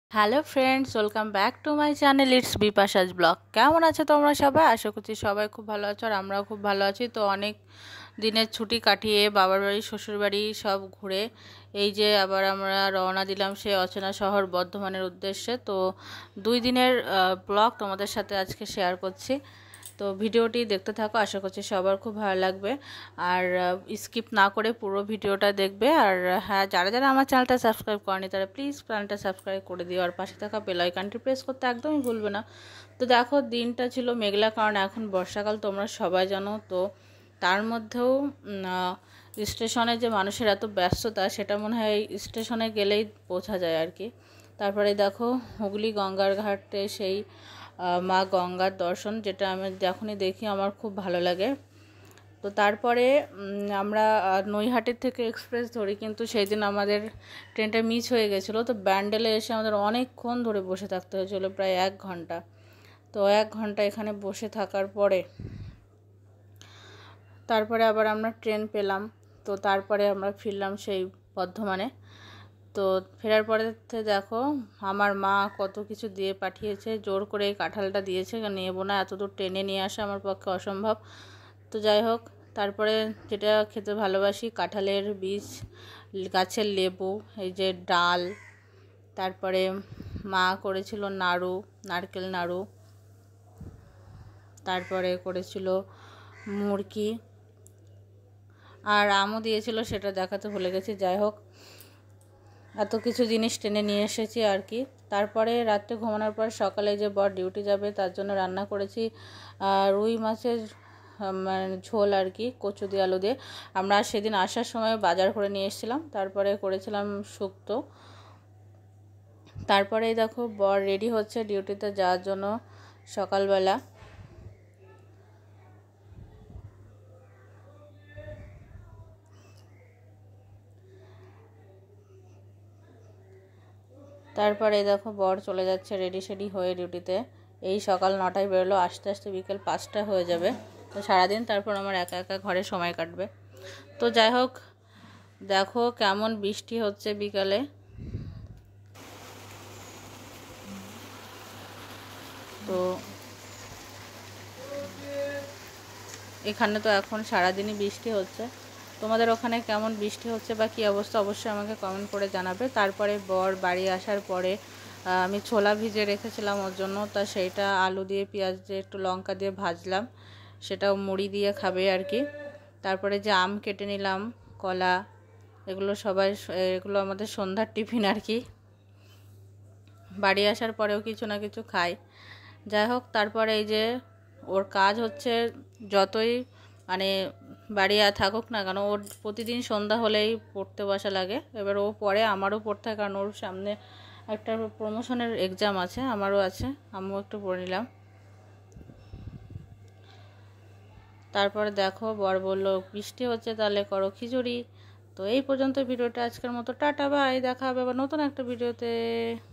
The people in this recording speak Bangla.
Hello friends, welcome back to my channel it's Bipasha's blog. কেমন আছো তোমরা সবাই? আশা করছি সবাই খুব ভালো আছো আর আমরাও খুব ভালো আছি। তো অনেক দিনের ছুটি কাটিয়ে বাবার বাড়ি শ্বশুর বাড়ি সব ঘুরে এই যে আবার আমরা রওনা দিলাম সেই অচেনা শহর বর্ধমানের উদ্দেশ্যে। তো 2 দিনের ব্লগ তোমাদের সাথে আজকে শেয়ার করছি। তো ভিডিওটি দেখতে থাকো, আশা করছি সবার খুব ভালো লাগবে। আর স্কিপ না করে পুরো ভিডিওটা দেখবে। আর হ্যাঁ, যারা যারা আমার চ্যানেলটা সাবস্ক্রাইব করেনি তারা প্লিজ চ্যানেলটা সাবস্ক্রাইব করে দিও আর পাশে থাকা বেল আইকনটি প্রেস করতে একদমই ভুলবে না। তো দেখো, দিনটা ছিল মেঘলা, কারণ এখন বর্ষাকাল তোমরা সবাই জানো। তো তার মধ্যেও স্টেশনে যে মানুষের এত ব্যস্ততা সেটা মনে হয় স্টেশনে গেলেই বোঝা যায় আর কি। তারপরে দেখো, হুগলি গঙ্গার ঘাটে সেই মা গঙ্গার দর্শন, যেটা আমি যখনই দেখি আমার খুব ভালো লাগে। তো তারপরে আমরা নৈহাটির থেকে এক্সপ্রেস ধরি, কিন্তু সেই দিন আমাদের ট্রেনটা মিস হয়ে গেছিলো। তো ব্যান্ডেলে এসে আমাদের অনেকক্ষণ ধরে বসে থাকতে হয়েছিলো, প্রায় 1 ঘন্টা। তো 1 ঘন্টা এখানে বসে থাকার পরে তারপরে আবার আমরা ট্রেন পেলাম। তো তারপরে আমরা ফিরলাম সেই বর্ধমানে। তো ফেরার পরে দেখো, আমার মা কত কিছু দিয়ে পাঠিয়েছে, জোর করে এই কাঁঠালটা দিয়েছে, নেবো না, এত দূর টেনে নিয়ে আসা আমার পক্ষে অসম্ভব। তো যাই হোক, তারপরে যেটা খেতে ভালোবাসি, কাঁঠালের বীজ, গাছের লেবু, এই যে ডাল, তারপরে মা করেছিল নাড়ু, নারকেল নাড়ু, তারপরে করেছিল মুরকি, আর আমও দিয়েছিল, সেটা দেখাতে ভুলে গেছি। যাই হোক, এত কিছু জিনিস টেনে নিয়ে এসেছি আর কি। তারপরে রাত্রে ঘুমানোর পর সকালে যে বর ডিউটি যাবে তার জন্য রান্না করেছি রুই মাছের ঝোল আর কি, কচু দিয়ে আলু দিয়ে। আমরা সেদিন আসার সময় বাজার করে নিয়ে এসেছিলাম। তারপরে করেছিলাম শুক্তো। তারপরেই দেখো, বর রেডি হচ্ছে ডিউটিতে যাওয়ার জন্য সকালবেলা। তারপরে দেখো, বর চলে যাচ্ছে রেডি সেডি হয়ে ডিউটিতে। এই সকাল 9টায় বেরোলো, আস্তে আস্তে বিকেল 5টা হয়ে যাবে। তো সারাদিন তারপর আমার একা একা ঘরে সময় কাটবে। তো যাই হোক, দেখো কেমন বৃষ্টি হচ্ছে বিকালে। তো এখানে তো এখন সারাদিনই বৃষ্টি হচ্ছে। তোমাদের ওখানে কেমন বৃষ্টি হচ্ছে বা কী অবস্থা অবশ্যই আমাকে কমেন্ট করে জানাবে। তারপরে বর বাড়ি আসার পরে আমি ছোলা ভিজে রেখেছিলাম ওর জন্য, তা সেইটা আলু দিয়ে পেঁয়াজ দিয়ে একটু লঙ্কা দিয়ে ভাজলাম, সেটাও মুড়ি দিয়ে খাবে আর কি। তারপরে যে আম কেটে নিলাম, কলা, এগুলো আমাদের সন্ধ্যার টিফিন আর কি। বাড়ি আসার পরেও কিছু না কিছু খাই। যাই হোক, তারপরে এই যে ওর কাজ হচ্ছে, যতই মানে বাড়ি থাকুক না কেন, ওর প্রতিদিন সন্ধ্যা হলেই পড়তে বসা লাগে। এবার ও পড়ে, আমারও পড়তে হয়, কারণ ওর সামনে একটা প্রমোশনের এক্সাম আছে, আমারও আছে, আমিও একটু পড়ে নিলাম। তারপরে দেখো, বর বললো বৃষ্টি হচ্ছে তাহলে করো খিচুড়ি। তো এই পর্যন্ত ভিডিওটা আজকের মতো, টাটা বাই, দেখা হবে আবার নতুন একটা ভিডিওতে।